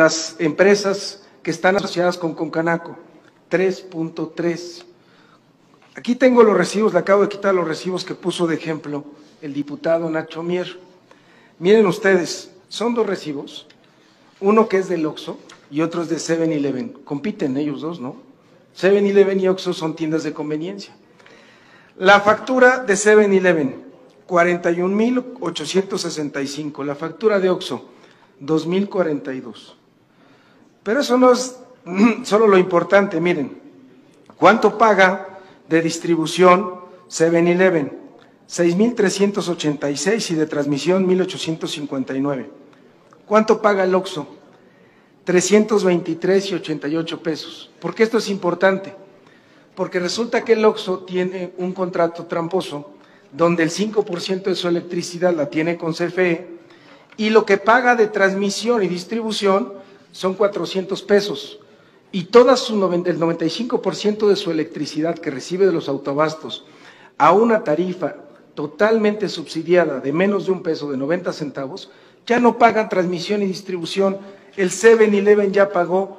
las empresas que están asociadas con Concanaco, 3.3. Aquí tengo los recibos, le acabo de quitar los recibos que puso de ejemplo el diputado Nacho Mier. Miren ustedes, son dos recibos, uno que es del Oxxo y otro es de 7-Eleven. Compiten ellos dos, ¿no? 7-Eleven y Oxxo son tiendas de conveniencia. La factura de 7-Eleven, 41,865. La factura de Oxxo, 2,042. Pero eso no es solo lo importante, miren. ¿Cuánto paga de distribución 7-Eleven? 6,386 y de transmisión 1,859. ¿Cuánto paga el Oxxo? 323,88 pesos. ¿Por qué esto es importante? Porque resulta que el Oxxo tiene un contrato tramposo donde el 5% de su electricidad la tiene con CFE y lo que paga de transmisión y distribución son 400 pesos. Y el 95% de su electricidad que recibe de los autoabastos a una tarifa totalmente subsidiada de menos de $1 de 90 centavos, ya no pagan transmisión y distribución. El 7-Eleven ya pagó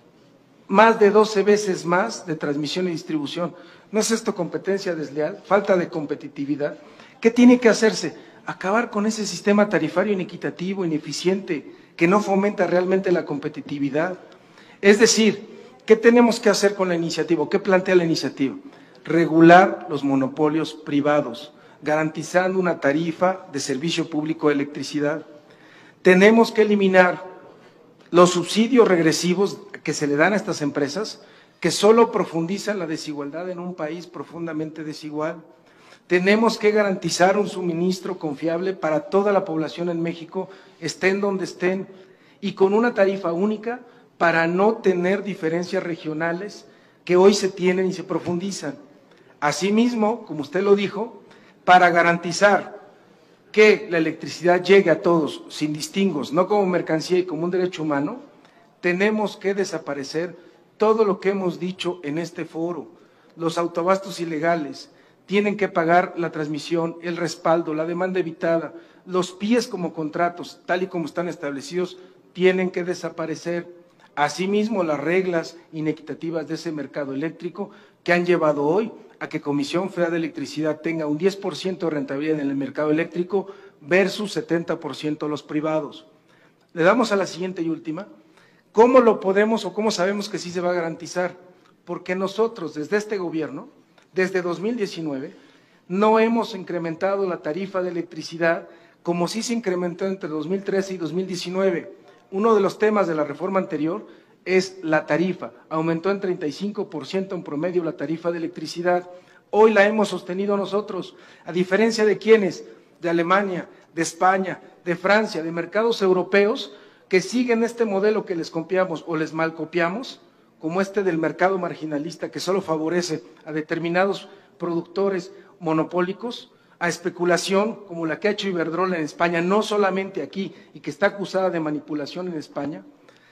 más de 12 veces más de transmisión y distribución. ¿No es esto competencia desleal? ¿Falta de competitividad? ¿Qué tiene que hacerse? Acabar con ese sistema tarifario inequitativo, ineficiente, que no fomenta realmente la competitividad. Es decir, ¿qué tenemos que hacer con la iniciativa? ¿Qué plantea la iniciativa? Regular los monopolios privados, garantizando una tarifa de servicio público de electricidad. Tenemos que eliminar los subsidios regresivos que se le dan a estas empresas, que solo profundizan la desigualdad en un país profundamente desigual. Tenemos que garantizar un suministro confiable para toda la población en México, estén donde estén, y con una tarifa única para no tener diferencias regionales que hoy se tienen y se profundizan. Asimismo, como usted lo dijo, para garantizar que la electricidad llegue a todos sin distingos, no como mercancía y como un derecho humano, tenemos que desaparecer todo lo que hemos dicho en este foro. Los autoabastos ilegales tienen que pagar la transmisión, el respaldo, la demanda evitada, los PIEs como contratos, tal y como están establecidos, tienen que desaparecer. Asimismo, las reglas inequitativas de ese mercado eléctrico que han llevado hoy a que Comisión Federal de Electricidad tenga un 10% de rentabilidad en el mercado eléctrico versus 70% los privados. Le damos a la siguiente y última. ¿Cómo lo podemos o cómo sabemos que sí se va a garantizar? Porque nosotros, desde este gobierno, desde 2019, no hemos incrementado la tarifa de electricidad como sí se incrementó entre 2013 y 2019. Uno de los temas de la reforma anterior es la tarifa, aumentó en 35% en promedio la tarifa de electricidad. Hoy la hemos sostenido nosotros, a diferencia de quienes, de Alemania, de España, de Francia, de mercados europeos, que siguen este modelo que les copiamos o les mal copiamos, como este del mercado marginalista que solo favorece a determinados productores monopólicos, a especulación como la que ha hecho Iberdrola en España, no solamente aquí, y que está acusada de manipulación en España.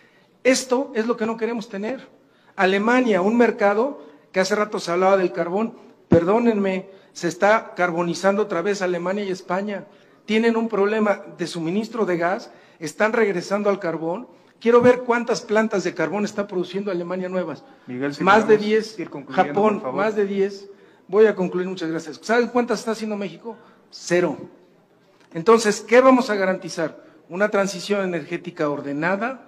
Esto es lo que no queremos tener. Alemania, un mercado que hace rato se hablaba del carbón, perdónenme, se está carbonizando otra vez Alemania y España. Tienen un problema de suministro de gas, están regresando al carbón. Quiero ver cuántas plantas de carbón está produciendo Alemania nuevas. Miguel, si más de 10, Japón, más de 10. Voy a concluir, muchas gracias. ¿Saben cuántas está haciendo México? 0. Entonces, ¿qué vamos a garantizar? Una transición energética ordenada,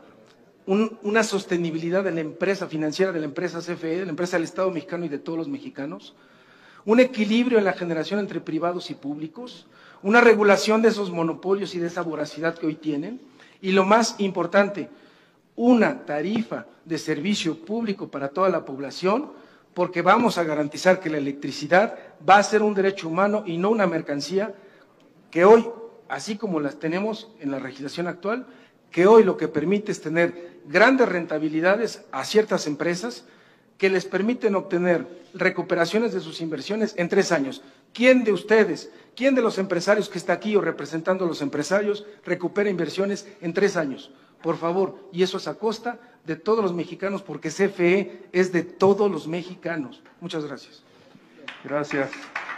una sostenibilidad de la empresa financiera, de la empresa CFE, de la empresa del Estado mexicano y de todos los mexicanos, un equilibrio en la generación entre privados y públicos, una regulación de esos monopolios y de esa voracidad que hoy tienen, y lo más importante, una tarifa de servicio público para toda la población, porque vamos a garantizar que la electricidad va a ser un derecho humano y no una mercancía que hoy, así como las tenemos en la legislación actual, que hoy lo que permite es tener grandes rentabilidades a ciertas empresas que les permiten obtener recuperaciones de sus inversiones en 3 años. ¿Quién de ustedes, quién de los empresarios que está aquí o representando a los empresarios recupera inversiones en 3 años? Por favor, y eso es a costa de todos los mexicanos, porque CFE es de todos los mexicanos. Muchas gracias. Gracias.